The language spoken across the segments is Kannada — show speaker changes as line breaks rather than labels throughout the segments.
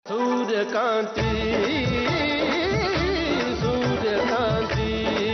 ಸೂರ್ಯಕಾಂತಿ Suryakanti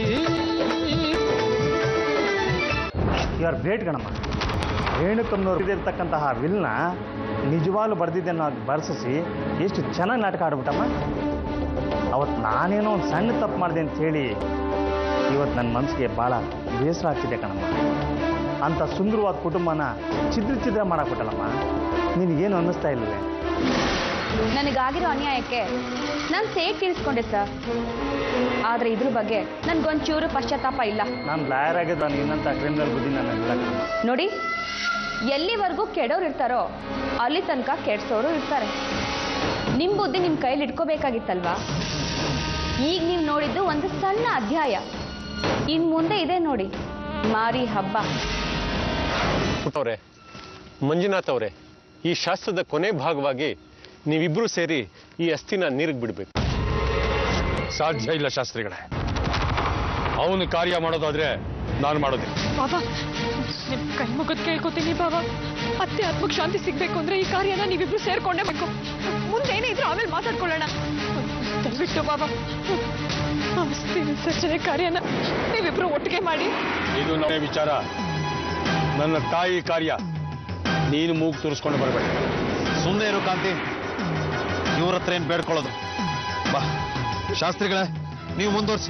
you are great Ganamma. ರೇಣುಕಮ್ಮನವ್ರು ಇರ್ತಕ್ಕಂತಹ ವಿಲ್ನ ನಿಜವಾಗ್ಲೂ ಬರೆದಿದ್ದನ್ನು ಬರ್ಸಿಸಿ ಎಷ್ಟು ಚೆನ್ನಾಗಿ ನಾಟಕ ಆಡ್ಬಿಟ್ಟಮ್ಮ. ಅವತ್ತು ನಾನೇನೋ ಒಂದು ಸಣ್ಣ ತಪ್ಪು ಮಾಡಿದೆ ಅಂತ ಹೇಳಿ ಇವತ್ತು ನನ್ನ ಮನಸ್ಸಿಗೆ ಭಾಳ ಬೇಸರ ಆಗ್ತಿದೆ ಕಣಮ್ಮ. ಅಂಥ ಸುಂದರವಾದ ಕುಟುಂಬನ ಛಿದ್ರ ಮಾಡಾಕ್ಬಿಟ್ಟಲ್ಲಮ್ಮ. ನಿನಗೇನು ಅನ್ನಿಸ್ತಾ ಇಲ್ಲವೇ?
ನನಗಾಗಿರೋ ಅನ್ಯಾಯಕ್ಕೆ ನಾನು ಸೇಟ್ ತೀರಿಸ್ಕೊಂಡೆ ಸರ್. ಆದರೆ ಇದ್ರ ಬಗ್ಗೆ ನನಗೊಂಚೂರು ಪಶ್ಚಾತ್ತಾಪ ಇಲ್ಲ.
ನಾನು ಲಾಯರ್ ಆಗಿದ್ದ ಇನ್ನಂಥ ಕ್ರಿಮಿನಲ್ ಬುದ್ಧಿ ನನಗಿಲ್ಲ ಕಣಮ್ಮ.
ನೋಡಿ, ಎಲ್ಲಿವರೆಗೂ ಕೆಡೋರು ಇರ್ತಾರೋ ಅಲ್ಲಿ ತನಕ ಕೆಡ್ಸೋರು ಇರ್ತಾರೆ. ನಿಮ್ಮ ಬುದ್ಧಿ ನಿಮ್ಮ ಕೈಲಿ ಇಟ್ಕೋಬೇಕಾಗಿತ್ತಲ್ವಾ? ಈಗ ನೀವು ನೋಡಿದ್ದು ಒಂದು ಸಣ್ಣ ಅಧ್ಯಾಯ. ಇನ್ನು ಮುಂದೆ ಇದೆ ನೋಡಿ, ಮಾರಿ ಹಬ್ಬ.
ಅವರೇ, ಮಂಜುನಾಥ್ ಅವರೇ, ಈ ಶಾಸ್ತ್ರದ ಕೊನೆ ಭಾಗವಾಗಿ ನೀವಿಬ್ರು ಸೇರಿ ಈ ಅಸ್ಥಿನ ನೀರಿಗೆ ಬಿಡಬೇಕು.
ಸಾಧ್ಯ ಇಲ್ಲ ಶಾಸ್ತ್ರಿಗಳೇ. ಅವನು ಕಾರ್ಯ ಮಾಡೋದಾದ್ರೆ ನಾನು ಮಾಡೋದಿಲ್ಲ.
ಬಾಬಾ, ನಿಮ್ ಕೈ ಮುಗಿದ್ ಕೇಳ್ಕೊತೀನಿ ಬಾಬಾ. ಅತ್ತೆ ಆತ್ಮಕ್ಕೆ ಶಾಂತಿ ಸಿಗ್ಬೇಕು ಅಂದ್ರೆ ಈ ಕಾರ್ಯನ ನೀವಿಬ್ರು ಸೇರ್ಕೊಂಡೇ ಬೇಕು. ಮುಂದೇನೇ ಇದ್ರು ಆಮೇಲೆ ಮಾತಾಡ್ಕೊಳ್ಳೋಣ. ದಯವಿಟ್ಟು ಬಾಬಾ, ಅಸ್ಥಿ ವಿಸರ್ಜನೆ ಕಾರ್ಯನ ನೀವಿಬ್ರು ಒಟ್ಟಿಗೆ ಮಾಡಿ.
ಇದು ನನ್ನ ವಿಚಾರ, ನನ್ನ ತಾಯಿ ಕಾರ್ಯ. ನೀನು ಮೂಗು ತೋರಿಸ್ಕೊಂಡು ಬರಬೇಡ.
ಸುಮ್ಮನೆ ಇರು ಕಾಂತಿ, ಇವ್ರ ಹತ್ರ ಏನು ಬೇಡ್ಕೊಳ್ಳೋದು. ಬಾ ಶಾಸ್ತ್ರಿಗಳೇ, ನೀವು ಮುಂದುವರಿಸಿ.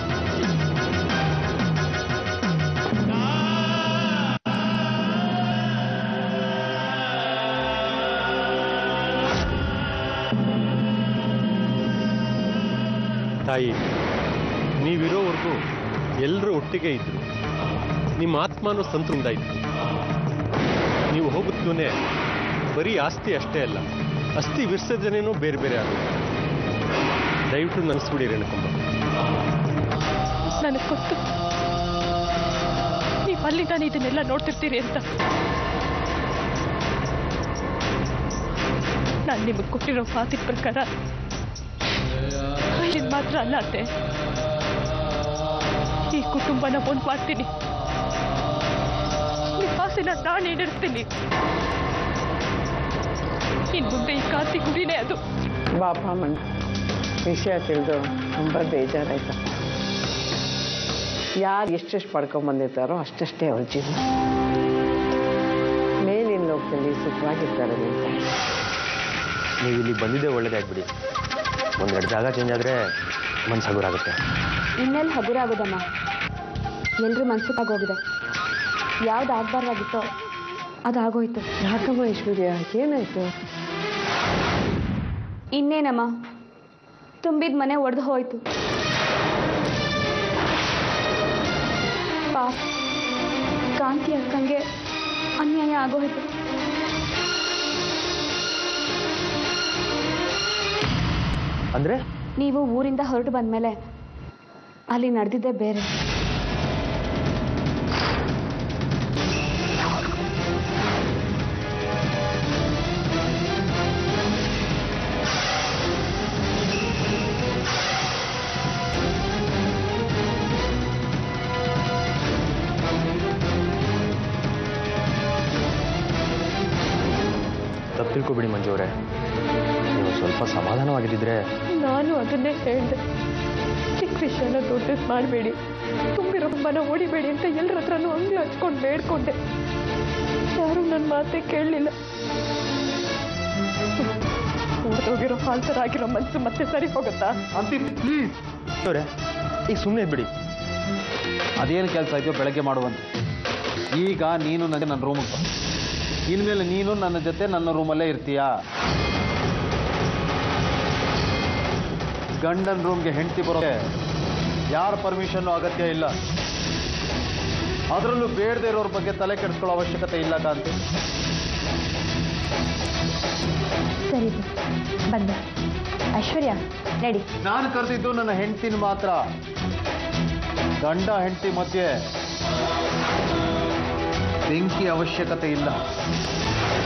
ತಾಯಿ, ನೀವಿರೋವರೆಗೂ ಎಲ್ಲರೂ ಒಟ್ಟಿಗೆ ಇದ್ರು. ನಿಮ್ಮ ಆತ್ಮನೂ ಸಂತೃಪ್ತ ಇತ್ತು. ನೀವು ಹೋಗುತ್ತೂನೆ ಬರೀ ಆಸ್ತಿ ಅಷ್ಟೇ ಅಲ್ಲ, ಅಸ್ಥಿ ವಿಸರ್ಜನೆನೂ ಬೇರೆ ಬೇರೆ ಆಗುತ್ತೆ. ದಯವಿಟ್ಟು ನೆನೆಸ್ಬಿಡಿ ರೇಣುಕಮ್ಮ.
ನನಗೆ ಗೊತ್ತು ನೀವು ಅಲ್ಲಿ ನಾನು ಇದನ್ನೆಲ್ಲ ನೋಡ್ತಿರ್ತೀರಿ ಅಂತ. ನಾನು ನಿಮಗೆ ಕೊಟ್ಟಿರೋ ಮಾತಿನ ಪ್ರಕಾರ ಇದು ಮಾತ್ರ ಅಲ್ಲ ಅತ್ತೆ, ಈ ಕುಟುಂಬನ ಒಂದು ಮಾಡ್ತೀನಿ. ನಿಮ್ಮ ಆಸೆನ ನಾನು ಈಡೇರಿಸ್ತೀನಿ. ಇನ್ನು ಮುಂದೆ ಈ ಕಾಂತಿ ಗುರಿನೇ ಅದು.
ಬಾಪ ಮಣ್ಣ, ವಿಷಯ ತಿಳಿದು ತುಂಬ ಬೇಜಾರಾಯ್ತು. ಯಾರು ಎಷ್ಟೆಷ್ಟು ಪಡ್ಕೊಂಬಂದಿರ್ತಾರೋ ಅಷ್ಟಷ್ಟೇ ಅವ್ರ ಜೀವನ. ಮೇಲಿನ ಲೋಕದಲ್ಲಿ ಸುಖವಾಗಿರ್ತಾರೆ ಅಂತ.
ನೀವು ಇಲ್ಲಿ ಬಂದಿದ್ದೇ ಒಳ್ಳೇದಾಗ್ಬಿಡಿ. ಒಂದೆರಡು ಜಾಗ ಚೇಂಜ್ ಆದರೆ ಮನ್ಸು ಹಗುರಾಗುತ್ತೆ.
ಇನ್ನೆಲ್ಲಿ ಹಗುರಾಗೋದಮ್ಮ? ಎಲ್ಲರೂ ಮನ್ಸಿಗಾಗೋಗಿದೆ. ಯಾವ್ದು ಆಗ್ಬಾರ್ದಾಗಿತ್ತೋ ಅದಾಗೋಯ್ತು.
ಯಾಕಮ್ಮ ಐಶ್ವರ್ಯ, ಏನಾಯ್ತು?
ಇನ್ನೇನಮ್ಮ, ತುಂಬಿದ ಮನೆ ಒಡೆದು ಹೋಯ್ತು. ಪಾಪ ಕಾಂತಿ ಅಕ್ಕಂಗೆ ಅನ್ಯಾಯ ಆಗೋಯ್ತು.
ಅಂದರೆ
ನೀವು ಊರಿಂದ ಹೊರಟು ಬಂದ್ಮೇಲೆ ಅಲ್ಲಿ ನಡೆದಿದ್ದೇ ಬೇರೆ.
ತಪ್ಪು ತಿಳ್ಕೊಬಿಡಿ ಮಂಜು ಅವರೇ. ನೀವು ಸ್ವಲ್ಪ ಸಮಾಧಾನವಾಗಿದ್ದಿದ್ರೆ.
ನಾನು ಅದನ್ನೇ ಹೇಳಿದೆ, ಚಿಕ್ಕ ವಿಷಯನ ದೊಡ್ಡದು ಮಾಡಬೇಡಿ, ತುಂಬಿರೋ ಮನ ಓಡಿಬೇಡಿ ಅಂತ ಎಲ್ಲರ ಹತ್ರನೂ ಅಂಗ್ಳು ಹಚ್ಕೊಂಡು ಬೇಡ್ಕೊಂಡೆ. ಯಾರು ನನ್ನ ಮಾತೇ ಕೇಳಲಿಲ್ಲ. ಹೋಗಿರೋ ಹಾಲ್ತರಾಗಿರೋ ಮನಸ್ಸು ಮತ್ತೆ ಸರಿ ಹೋಗುತ್ತಾ?
ಅಂತಿಮ್ ಪ್ಲೀಸ್
ಅವರೇ, ಈಗ ಸುಮ್ಮನೆ ಬಿಡಿ.
ಅದೇನು ಕೆಲಸ ಇದೆಯೋ ಬೆಳಗ್ಗೆ ಮಾಡುವಂತೆ. ಈಗ ನೀನು ನನಗೆ ನನ್ನ ರೂಮಿಗೆ ಬಾ. ಇನ್ಮೇಲೆ ನೀನು ನನ್ನ ಜೊತೆ ನನ್ನ ರೂಮಲ್ಲೇ ಇರ್ತೀಯಾ? ಗಂಡನ ರೂಮ್ಗೆ ಹೆಂಡತಿ ಬರೋಕೆ ಯಾರ ಪರ್ಮಿಷನ್ನು ಅಗತ್ಯ ಇಲ್ಲ. ಅದರಲ್ಲೂ ಬೇಡದೇ ಇರೋರ ಬಗ್ಗೆ ತಲೆ ಕೆಡಿಸ್ಕೊಳ್ಳೋ ಅವಶ್ಯಕತೆ ಇಲ್ಲ ಕಾಂತಿ.
ಸರಿ ಬಂದೆ. ಐಶ್ವರ್ಯ ನಡಿ.
ನಾನು ಕರೆದಿದ್ದು ನನ್ನ ಹೆಂಡತಿನ ಮಾತ್ರ. ಗಂಡ ಹೆಂಡತಿ ಮಧ್ಯೆ ಬೆಂಕಿ ಅವಶ್ಯಕತೆ ಇಲ್ಲ.